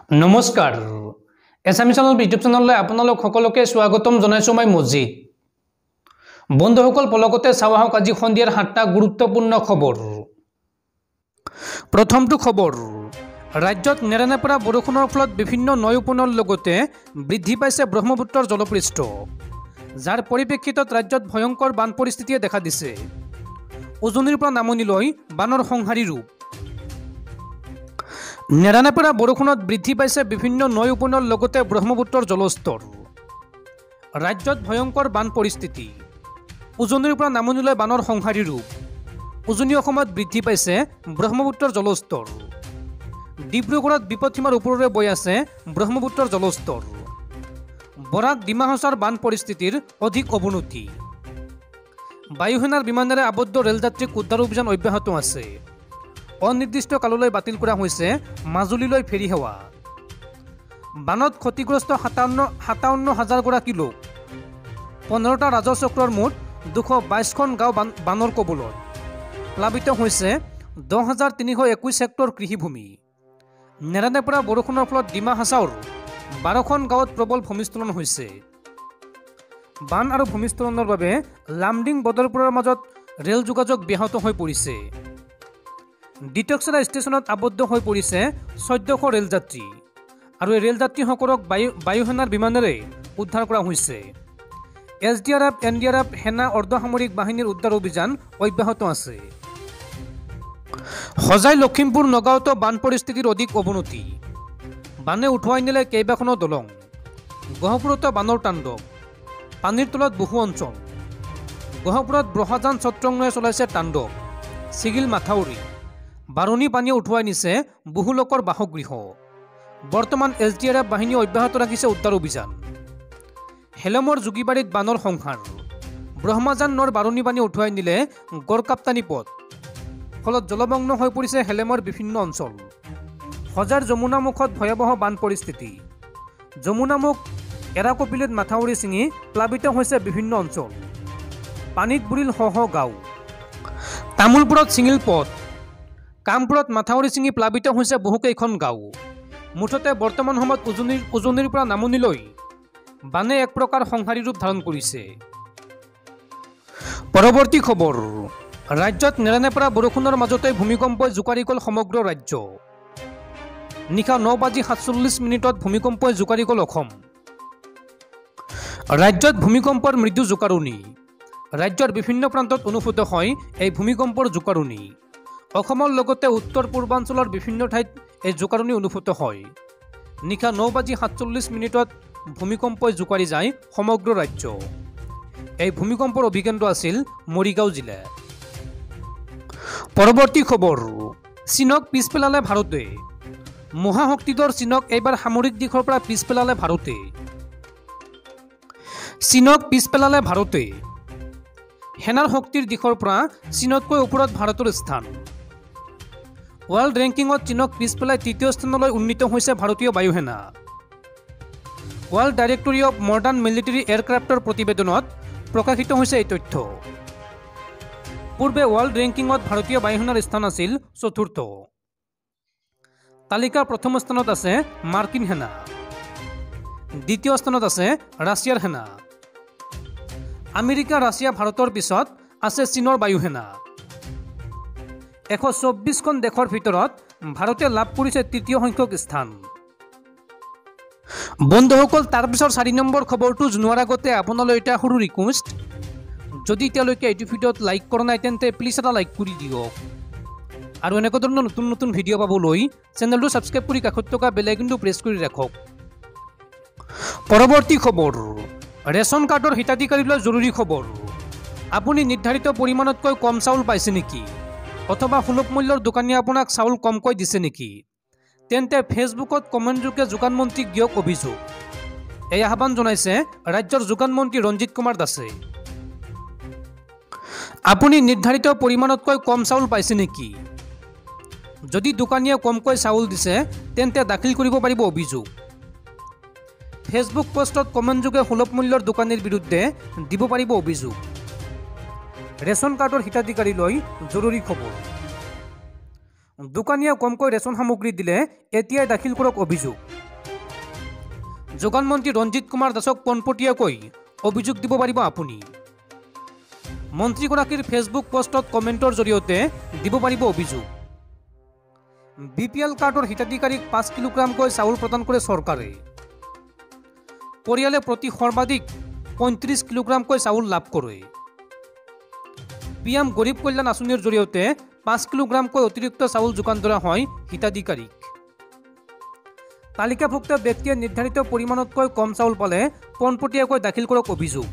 নমস্কাৰ এছামিছ channel YouTube চেনেললৈ আপোনালোক সকলোকে স্বাগতম জনাইছো মই মজিদ বন্ধুসকল পলকতে চাওঁ আহক আজি সন্ধিয়াৰ 7টা গুৰুত্বপূৰ্ণ খবৰ প্ৰথমটো খবৰ ৰাজ্যত নেৰানেপেৰা বৰষুণৰ ফলত বিভিন্ন নৈ উপনৈৰ লগতে বৃদ্ধি পাইছে ব্ৰহ্মপুত্ৰৰ জলপৃষ্ঠ যাৰ পৰিপ্ৰেক্ষিতত ৰাজ্যত ভয়ংকৰ বান পৰিস্থিতিয়ে দেখা দিছে উজনিৰ পৰা নামনিলৈ বানৰ সংহাৰী ৰূপ নেৰানেপেৰা বৰষুণত বৃদ্ধি পাইছে বিভিন্ন নৈ উপনৈৰ লগতে ব্ৰহ্মপুত্ৰৰ জলস্তৰ ৰাজ্যত ভয়ংকৰ বান পৰিস্থিতি উজনিৰ পৰা নামনিলৈ বানৰ সংহাৰী ৰূপ উজনি অসমত বৃদ্ধি পাইছে ব্ৰহ্মপুত্ৰৰ জলস্তৰ ডিব্ৰুগড়ত বিপদসীমাৰ ওপৰেৰে বৈ আছে ব্ৰহ্মপুত্ৰৰ জলস্তৰ বৰাক ডিমা হাছাওৰ বান পৰিস্থিতিৰ অধিক অৱনতি বায়ুসেনাৰ বিমানেৰে আবদ্ধ ৰেলযাত্ৰীক উদ্ধাৰ অভিযান অব্যাহত আছে অনিৰ্দিষ্ট কাললৈ বাতিল কৰা হৈছে মাজুলীলৈ ফেৰী সেৱা বানত ক্ষতিগ্ৰস্ত 57,000 গৰাকী লোক 15টা ৰাজচক্ৰৰ মুঠ 222খন গাঁও বানৰ কবলত প্লাবিত হৈছে 10,321 হেক্টৰ কৃষিভূমি নেৰানেপেৰা বৰষুণৰ ফলত ডিমা হাছাওৰ 12খন গাঁৱত প্ৰবল ভূমিস্খলন হৈছে বান আৰু ভূমিস্খলনৰ বাবে লামডিং বদৰপুৰৰ মাজত ৰেল যোগাযোগ ব্যাহত হৈ পৰিছে ডিটক্সৰা ষ্টেচনত আবদ্ধ হৈ পৰিছে 1400 ৰেলযাত্ৰী আৰু এই ৰেলযাত্ৰীসকলক বায়ুসেনাৰ বিমানেৰে উদ্ধাৰ কৰা হৈছে SDRF NDRF সেনা অৰ্ধসামৰিক বাহিনীৰ উদ্ধাৰ অভিযান অব্যাহত আছে সজাই লখিমপুৰ নগাঁৱতো বান পৰিস্থিতিৰ অধিক অৱনতি বানে উঠুৱাই নিলে কেইবাখনো দলং গহপুৰতো বানৰ তাণ্ডৱ পানীৰ তলত বহু অঞ্চল গহপুৰত ব্ৰহ্মজান ছত্ৰংগই চলাইছে তাণ্ডৱ চিগিল মাথাউৰি বাৰণী পানীয়ে উঠুৱাই নিছে বহু লোকৰ বাসগৃহ বৰ্তমান SDRF বাহিনী অব্যাহত ৰাখিছে উদ্ধাৰ অভিযান হেলমৰ যোগীবাৰীত বানৰ সংহাৰ ব্ৰহ্মজান নৈৰ বাৰণী পানী উঠুৱাই নিলে গড়কাপ্তানী পথ ফলত জলমগ্ন হৈ পৰিছে হেলেমৰ বিভিন্ন অঞ্চল সজাৰ যমুনামুখত ভয়াৱহ বান পৰিস্থিতি যমুনামুখ এৰাকপিলিত মাথাউৰি ছিঙি প্লাবিত হৈছে বিভিন্ন অঞ্চল পানীত বুৰিল শ গাঁও তামোলপুৰত ছিঙিল পথ কামপুৰত মাথাউৰি ছিঙি প্লাবিত হৈছে বহুকেইখন গাঁও মুঠতে বৰ্তমান সময়ত উজনিৰ পৰা নামনিলৈ বানে এক প্ৰকাৰ সংহাৰী ৰূপ ধাৰণ কৰিছে পৰৱৰ্তী খবৰ ৰাজ্যত নেৰানেপেৰা বৰষুণৰ মাজতে ভূমিকম্পই জোকাৰি গ'ল সমগ্ৰ ৰাজ্য নিশা 9:47 ভূমিকম্পই জোকাৰি গ'ল অসম ৰাজ্যত ভূমিকম্পৰ মৃদু জোকাৰণি ৰাজ্যৰ বিভিন্ন প্ৰান্তত অনুভূত হয় এই ভূমিকম্পৰ জোকাৰণি অসমৰ লগতে উত্তৰ পূৰ্বাঞ্চলৰ বিভিন্ন ঠাইত এই জোকাৰণি অনুভূত হয় নিশা 9:47 ভূমিকম্পই জোকাৰি যায় সমগ্ৰ ৰাজ্য এই ভূমিকম্পৰ অভিকেন্দ্ৰ আছিল মৰিগাঁও জিলা পৰৱৰ্তী খবৰ চীনক পিছ পেলালে ভাৰতে মহাশক্তিধৰ চীনক এইবাৰ সামৰিক দিশৰ পৰা পিছ পেলালে ভাৰতে চীনক পিছ পেলালে ভাৰতে সেনাৰ শক্তিৰ দিশৰ পৰা চীনতকৈ ওপৰত ভাৰতৰ স্থান ৱৰ্ল্ড ৰেংকিঙত চীনক পিছ পেলাই তৃতীয় স্থানলৈ উন্নীত হৈছে ভাৰতীয় বায়ুসেনা world directory of modern military এয়াৰক্ৰাফ্টৰ প্ৰতিবেদনত প্ৰকাশিত হৈছে এই তথ্য পূৰ্বে ৱৰ্ল্ড ৰেংকিঙত ভাৰতীয় বায়ুসেনাৰ স্থান আছিল 4ৰ্থ তালিকাৰ প্ৰথম স্থানত আছে মাৰ্কিন সেনা দ্বিতীয় স্থানত আছে ৰাছিয়াৰ সেনা আমেৰিকা ৰাছিয়া ভাৰতৰ পিছত আছে চীনৰ বায়ুসেনা 124খন দেশৰ ভিতৰত ভাৰতে লাভ কৰিছে তৃতীয় সংখ্যক স্থান বন্ধুসকল তাৰপিছৰ 4 নম্বৰ খবৰটো জনোৱাৰ আগতে আপোনালৈ এটা সৰু ৰিকুৱেষ্ট যদি এতিয়ালৈকে এইটো ভিডিঅ'ত লাইক কৰা নাই তেন্তে প্লিজ এটা লাইক কৰি দিয়ক আৰু এনেকুৱা ধৰণৰ নতুন নতুন ভিডিঅ' পাবলৈ চেনেলটো ছাবস্ক্ৰাইব কৰি কাষত থকা বেল আইকনটো প্ৰেছ কৰি ৰাখক পৰৱৰ্তী খবৰ ৰেচন কাৰ্ডৰ হিতাধিকাৰীলৈ জৰুৰী খবৰ আপুনি নিৰ্ধাৰিত পৰিমাণতকৈ কম চাউল পাইছে নেকি অথবা সুলভ মূল্যৰ দোকানীয়ে আপোনাক চাউল কমকৈ দিছে নেকি তেন্তে ফেচবুকত কমেণ্টযোগে যোগান মন্ত্ৰীক দিয়ক অভিযোগ এই আহ্বান জনাইছে ৰাজ্যৰ যোগান মন্ত্ৰী ৰঞ্জিত কুমাৰ দাসে আপুনি নিৰ্ধাৰিত পৰিমাণতকৈ কম চাউল পাইছে নেকি যদি দোকানীয়ে কমকৈ চাউল দিছে তেন্তে দাখিল কৰিব পাৰিব অভিযোগ ফেচবুক পোষ্টত কমেণ্টযোগে সুলভ মূল্যৰ দোকানীৰ বিৰুদ্ধে দিব পাৰিব অভিযোগ ৰেচন কাৰ্ডৰ হিতাধিকাৰীলৈ জৰুৰী খবৰ দোকানীয়ে কমকৈ ৰেচন সামগ্ৰী দিলে এতিয়াই দাখিল কৰক অভিযোগ। যোগান মন্ত্ৰী ৰঞ্জিত কুমাৰ দাসক পোনপটীয়াকৈ অভিযোগ দিব পাৰিব আপুনি। মন্ত্ৰীগৰাকীৰ ফেচবুক পোষ্টত কমেণ্টৰ জৰিয়তে দিব পাৰিব অভিযোগ। BPL কাৰ্ডৰ হিতাধিকাৰীক 5 কিলোগ্ৰামকৈ চাউল প্ৰদান কৰে চৰকাৰে। পৰিয়ালে প্ৰতি সৰ্বাধিক 35 কিলোগ্ৰামকৈ চাউল লাভ কৰে। PM গৰীব কল্যাণ আঁচনিৰ জৰিয়তে 5 কিলোগ্ৰামকৈ অতিৰিক্ত চাউল যোগান ধৰা হয় হিতাধিকাৰীক। তালিকাভুক্ত ব্যক্তিয়ে নিৰ্ধাৰিত পৰিমাণতকৈ কম চাউল পালে পোনপটীয়াকৈ দাখিল কৰক অভিযোগ।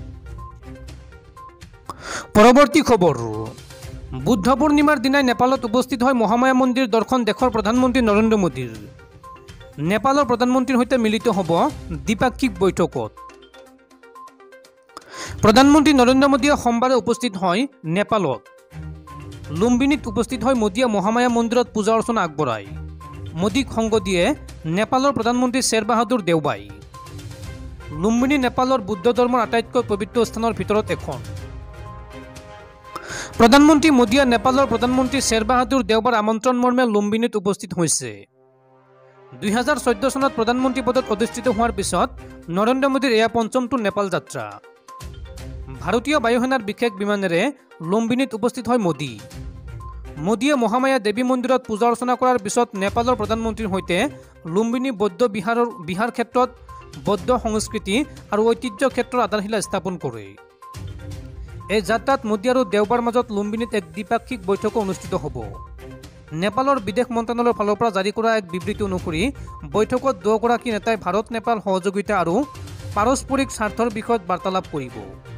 পৰৱৰ্তী খবৰ, বুদ্ধ পূৰ্ণিমাৰ দিনাই নেপালত উপস্থিত হয় মহামায়া মন্দিৰ দৰ্শন দেশৰ প্ৰধানমন্ত্ৰী নৰেন্দ্ৰ মোদীৰ। নেপালৰ প্ৰধানমন্ত্ৰীৰ সৈতে মিলিত হ'ব দ্বিপাক্ষিক বৈঠকত। প্ৰধানমন্ত্ৰী নৰেন্দ্ৰ মোদীয়ে সোমবাৰে উপস্থিত হয় নেপালত। লুম্বিনীত উপস্থিত হয় মোদীয়ে মহামায়া মন্দিৰত পূজা অৰ্চনা আগবঢ়ায়। মোদীক সংগ দিয়ে নেপালৰ প্ৰধানমন্ত্ৰী শ্বেৰ বাহাদুৰ দেউবাই। লুম্বিনী নেপালৰ বুদ্ধ ধৰ্মৰ আটাইতকৈ পবিত্ৰ স্থানৰ ভিতৰত এখন। প্ৰধানমন্ত্ৰী মোদীয়ে নেপালৰ প্ৰধানমন্ত্ৰী শ্বেৰ বাহাদুৰ দেউবাৰ আমন্ত্ৰণ মৰ্মে লুম্বিনীত উপস্থিত হৈছে। 2014 চনত প্ৰধানমন্ত্ৰী পদত অধিষ্ঠিত হোৱাৰ পিছত নৰেন্দ্ৰ মোদীৰ এয়া পঞ্চমটো নেপাল যাত্ৰা। ভাৰতীয় বায়ুসেনাৰ বিশেষ বিমানেৰে লুম্বিনীত উপস্থিত হয় মোদী। মোদীয়ে মহামায়া দেৱী মন্দিৰত পূজা অৰ্চনা কৰাৰ পিছত নেপালৰ প্ৰধানমন্ত্ৰীৰ সৈতে লুম্বিনী বৌদ্ধ বিহাৰ ক্ষেত্ৰত বৌদ্ধ সংস্কৃতি আৰু ঐতিহ্য ক্ষেত্ৰৰ আধাৰশিলা স্থাপন কৰে। এই যাত্ৰাত মোদী আৰু দেউবাৰ মাজত লুম্বিনীত এক দ্বিপাক্ষিক বৈঠকো অনুষ্ঠিত হ'ব। নেপালৰ বিদেশ মন্ত্ৰালয়ৰ ফালৰ পৰা জাৰি কৰা এক বিবৃতি অনুসৰি বৈঠকত দুয়োগৰাকী নেতাই ভাৰত নেপাল সহযোগিতা আৰু পাৰস্পৰিক স্বাৰ্থৰ বিষয়ত বাৰ্তালাপ কৰিব।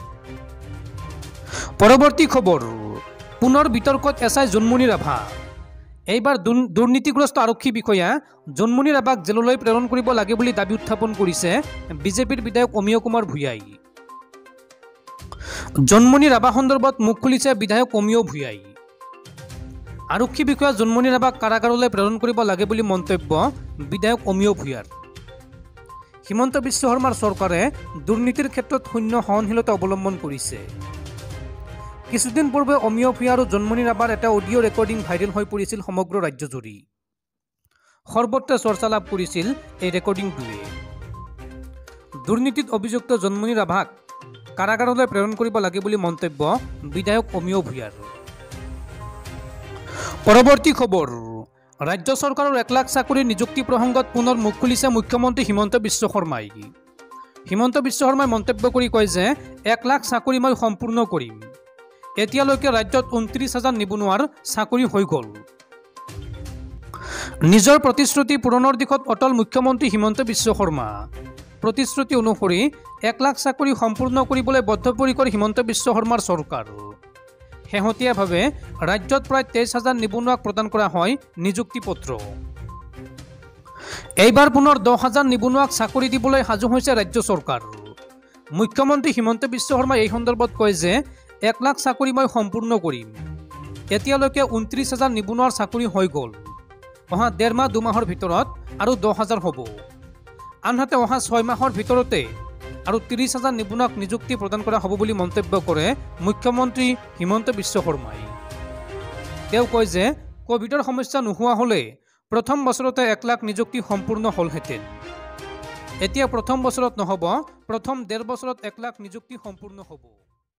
পৰৱৰ্তী খবৰ, পুনৰ বিতৰ্কত এছআই জোনমণি ৰাভা। এইবাৰ দুৰ্নীতিগ্ৰস্ত আৰক্ষী বিষয়া জোনমণি ৰাভাক জেললৈ প্ৰেৰণ কৰিব লাগে বুলি দাবী উত্থাপন কৰিছে বিজেপিৰ বিধায়ক অমীয় কুমাৰ ভূঞাই। জোনমণি ৰাভা সন্দৰ্ভত মুখ খুলিছে বিধায়ক অমীয় ভূঞাই। আৰক্ষী বিষয়া জোনমণি ৰাভাক কাৰাগাৰলৈ প্ৰেৰণ কৰিব লাগে বুলি মন্তব্য বিধায়ক অমীয় ভূঞাৰ। হিমন্ত বিশ্ব শৰ্মাৰ চৰকাৰে দুৰ্নীতিৰ ক্ষেত্ৰত শূন্য সহনশীলতা অৱলম্বন কৰিছে। কিছুদিন পূৰ্বে অমীয় ভূঞা আৰু জোনমণি ৰাভাৰ এটা অডিঅ' ৰেকৰ্ডিং ভাইৰেল হৈ পৰিছিল সমগ্ৰ ৰাজ্যজুৰি। সৰ্বত্ৰে চৰ্চা লাভ কৰিছিল এই ৰেকৰ্ডিংটোৱে। দুৰ্নীতিত অভিযুক্ত জোনমণি ৰাভাক কাৰাগাৰলৈ প্ৰেৰণ কৰিব লাগে বুলি মন্তব্য বিধায়ক অমীয় ভূঞাৰ। পৰৱৰ্তী খবৰ, ৰাজ্য চৰকাৰৰ 1 লাখ চাকৰিৰ নিযুক্তি প্ৰসংগত পুনৰ মুখ খুলিছে মুখ্যমন্ত্ৰী হিমন্ত বিশ্ব শৰ্মাই। হিমন্ত বিশ্ব শৰ্মাই মন্তব্য কৰি কয় যে 1 লাখ চাকৰি মই সম্পূৰ্ণ কৰিম। এতিয়ালৈকে ৰাজ্যত 29,000 নিবনুৱাৰ চাকৰি হৈ গ'ল। নিজৰ প্ৰতিশ্ৰুতি পূৰণৰ দিশত অটল মুখ্যমন্ত্ৰী হিমন্ত বিশ্ব শৰ্মা। প্ৰতিশ্ৰুতি অনুসৰি 1 লাখ চাকৰি সম্পূৰ্ণ কৰিবলৈ বদ্ধপৰিকৰ হিমন্ত বিশ্ব শৰ্মাৰ চৰকাৰ। শেহতীয়াভাৱে ৰাজ্যত প্ৰায় 23,000 নিবনুৱাক প্ৰদান কৰা হয় নিযুক্তি পত্ৰ। এইবাৰ পুনৰ 10,000 নিবনুৱাক চাকৰি দিবলৈ সাজু হৈছে ৰাজ্য চৰকাৰ। মুখ্যমন্ত্ৰী হিমন্ত বিশ্ব শৰ্মাই এই সন্দৰ্ভত কয় যে 1 লাখ চাকৰি মই সম্পূৰ্ণ কৰিম। এতিয়ালৈকে 29,000 নিবনুৱাৰ চাকৰি হৈ গ'ল। অহা 1.5 মাহ 2 মাহৰ ভিতৰত আৰু 10,000 হ'ব। আনহাতে অহা 6 মাহৰ ভিতৰতে আৰু 30,000 নিবনুৱাক নিযুক্তি প্ৰদান কৰা হ'ব বুলি মন্তব্য কৰে মুখ্যমন্ত্ৰী হিমন্ত বিশ্ব শৰ্মাই। তেওঁ কয় যে কোভিডৰ সমস্যা নোহোৱা হ'লে প্ৰথম বছৰতে 1 লাখ নিযুক্তি সম্পূৰ্ণ হ'লহেঁতেন। এতিয়া প্ৰথম বছৰত নহ'ব, প্ৰথম 1.5 বছৰত 1 লাখ নিযুক্তি সম্পূৰ্ণ হ'ব।